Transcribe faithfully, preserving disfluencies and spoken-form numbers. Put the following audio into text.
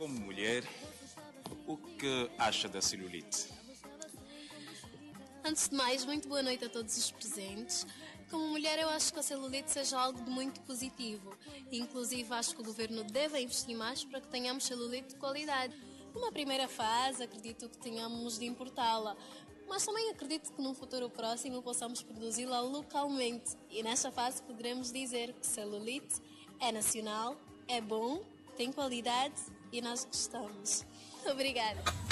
como mulher, o que acha da celulite? Antes de mais, muito boa noite a todos os presentes. Como mulher, eu acho que a celulite seja algo de muito positivo. Inclusive, acho que o governo deve investir mais para que tenhamos celulite de qualidade. Numa primeira fase, acredito que tenhamos de importá-la, mas também acredito que num futuro próximo possamos produzi-la localmente. E nesta fase poderemos dizer que celulite é nacional, é bom, tem qualidade e nós gostamos. Obrigada.